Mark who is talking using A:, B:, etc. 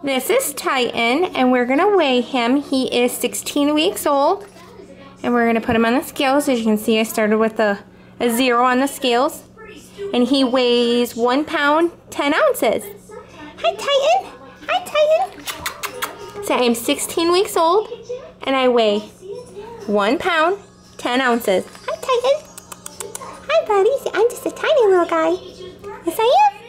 A: This is Titan, and we're going to weigh him. He is 16 weeks old, and we're going to put him on the scales. As you can see, I started with a 0 on the scales, and he weighs 1 pound, 10 ounces. Hi, Titan. Hi, Titan. So I'm 16 weeks old, and I weigh 1 pound, 10 ounces. Hi, Titan. Hi, buddy. I'm just a tiny little guy. Yes, I am.